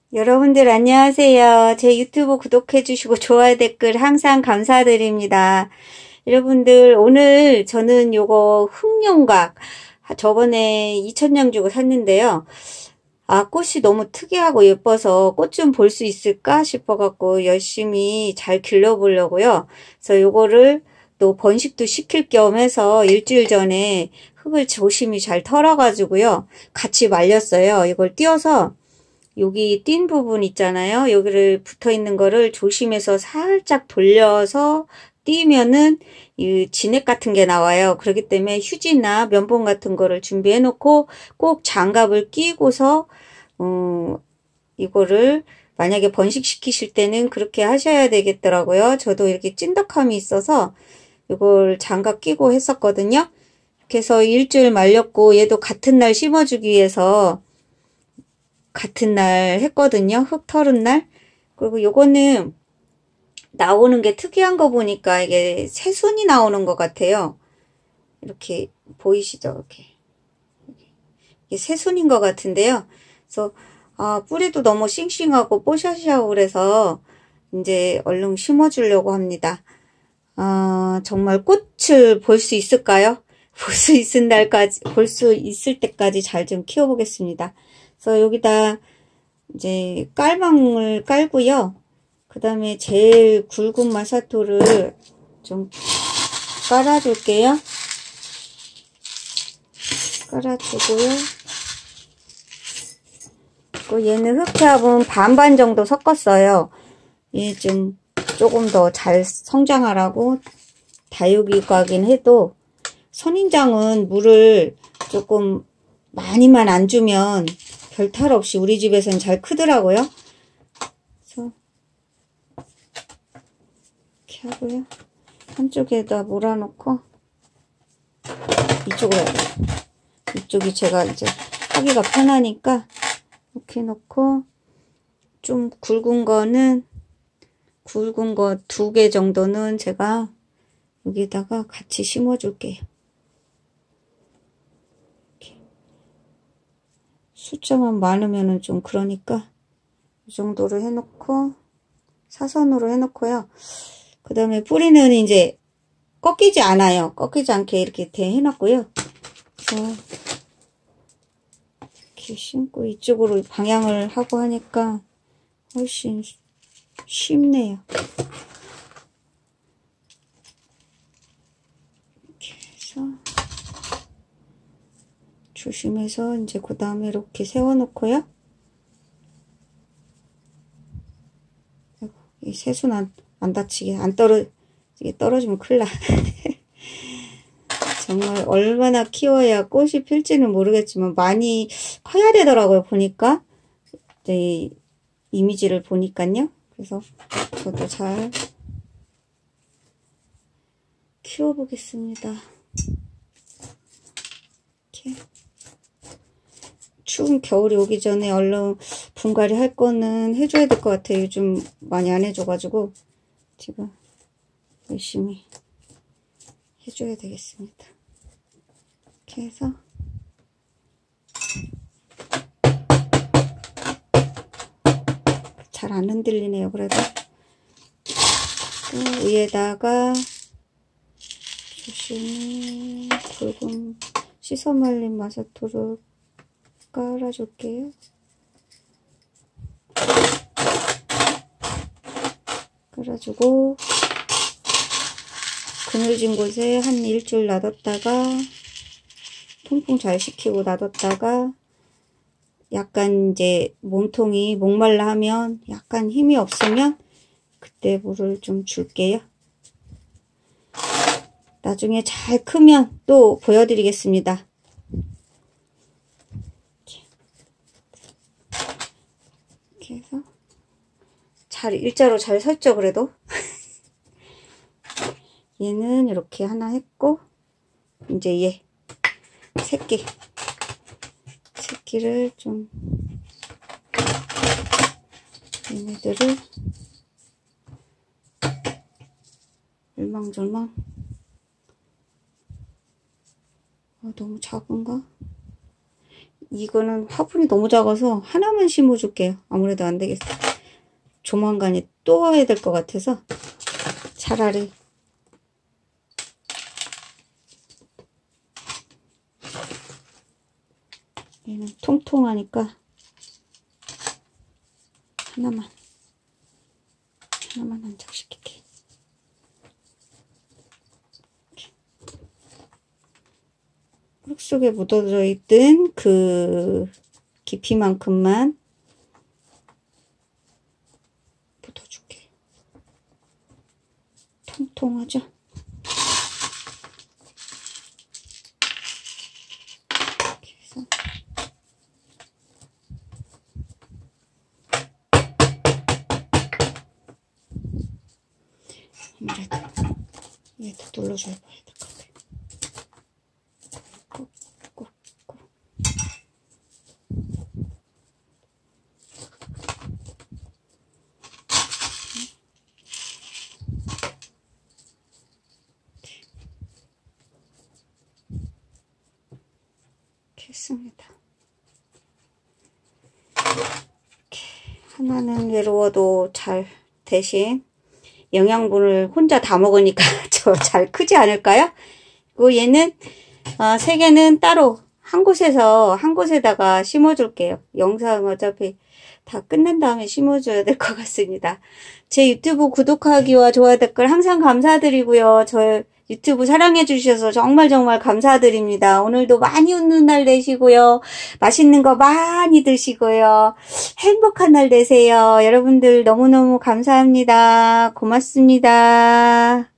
여러분들 안녕하세요. 제 유튜브 구독해주시고 좋아요 댓글 항상 감사드립니다. 여러분들 오늘 저는 요거 흑룡각 저번에 2,000냥 주고 샀는데요. 꽃이 너무 특이하고 예뻐서 꽃 좀 볼 수 있을까 싶어갖고 열심히 잘 길러보려고요. 그래서 요거를 또 번식도 시킬 겸 해서 일주일 전에 흙을 조심히 잘 털어가지고요. 같이 말렸어요. 이걸 띄어서 여기 띈 부분 있잖아요. 여기를 붙어 있는 거를 조심해서 살짝 돌려서 띄면은 이 진액 같은 게 나와요. 그렇기 때문에 휴지나 면봉 같은 거를 준비해 놓고 꼭 장갑을 끼고서 이거를 만약에 번식시키실 때는 그렇게 하셔야 되겠더라고요. 저도 이렇게 찐덕함이 있어서 이걸 장갑 끼고 했었거든요. 그래서 일주일 말렸고 얘도 같은 날 심어주기 위해서 같은 날 했거든요. 흙 털은 날. 그리고 요거는 나오는 게 특이한 거 보니까 이게 새순이 나오는 것 같아요. 이렇게 보이시죠? 이렇게. 이게 새순인 것 같은데요. 그래서 뿌리도 너무 싱싱하고 뽀샤시하고 그래서 이제 얼른 심어주려고 합니다. 정말 꽃을 볼 수 있을까요? 볼 수 있을 때까지 잘 좀 키워보겠습니다. 그래서 여기다 이제 깔망을 깔고요. 그 다음에 제일 굵은 마사토를 좀 깔아줄게요. 깔아주고요. 얘는 흑합은 반반 정도 섞었어요. 얘 조금 더 잘 성장하라고 다육이과긴 해도 선인장은 물을 조금 많이만 안 주면 별 탈 없이 우리 집에서는 잘 크더라고요. 그래서 이렇게 하고요. 한쪽에다 몰아놓고 이쪽으로 해야 돼요. 이쪽이 제가 이제 하기가 편하니까 이렇게 놓고 좀 굵은 거 2개 정도는 제가 여기다가 같이 심어줄게요. 숫자만 많으면은 좀 그러니까 이 정도로 해놓고 사선으로 해놓고요. 그 다음에 뿌리는 이제 꺾이지 않아요. 꺾이지 않게 이렇게 해놨고요. 그래서 이렇게 심고 이쪽으로 방향을 하고 하니까 훨씬 쉽네요. 이렇게 해서 조심해서 이제 그 다음에 이렇게 세워놓고요. 이 새순 안 다치게 이게 떨어지면 큰일 나. 정말 얼마나 키워야 꽃이 필지는 모르겠지만 많이 커야 되더라고요. 보니까 이 이미지를 보니까요. 그래서 저도 잘 키워보겠습니다. 이렇게 추운 겨울이 오기 전에 얼른 분갈이 할 거는 해줘야 될 것 같아요. 요즘 많이 안 해줘가지고 제가 열심히 해줘야 되겠습니다. 이렇게 해서 잘 안 흔들리네요. 그래도 또 위에다가 조심히 굵은 씻어 말린 마사토를 깔아줄게요. 깔아주고 그늘진 곳에 한 일주일 놔뒀다가 통풍 잘 시키고 놔뒀다가 약간 이제 몸통이 목말라 하면 약간 힘이 없으면 그때 물을 좀 줄게요. 나중에 잘 크면 또 보여드리겠습니다. 이렇게 해서 잘 일자로 잘 섰죠. 그래도 얘는 이렇게 하나 했고 이제 얘 새끼를 좀 얘네들을 일망졸망 너무 작은가? 이거는 화분이 너무 작아서 하나만 심어줄게요. 아무래도 안 되겠어. 조만간에 또 와야 될 것 같아서 차라리 얘는 통통하니까 하나만 안착시킬게. 흙 속에 묻어져 있던 그 깊이만큼만 묻어줄게. 통통하죠? 이렇게 해서 아무래도 얘도 눌러줘야 될 것 같아. 했습니다. 이렇게 하나는 외로워도 잘 대신 영양분을 혼자 다 먹으니까 저 잘 크지 않을까요? 그리고 얘는 3개는 따로 한 곳에다가 심어줄게요. 영상 어차피 다 끝난 다음에 심어줘야 될 것 같습니다. 제 유튜브 구독하기와 좋아요 댓글 항상 감사드리고요. 저 유튜브 사랑해 주셔서 정말 감사드립니다. 오늘도 많이 웃는 날 되시고요. 맛있는 거 많이 드시고요. 행복한 날 되세요. 여러분들 너무너무 감사합니다. 고맙습니다.